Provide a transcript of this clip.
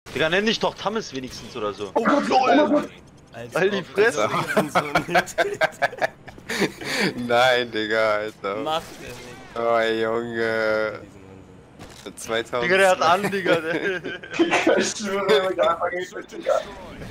Digga, nenn dich doch Thomas wenigstens oder so. Oh Gott, LOL! Halt die Fresse. Nein, Digga, Alter. Macht er nicht. Oh, Junge. 2000. Digga, der hat an, Digga. Ich schwöre, wir haben angefangen, Digga.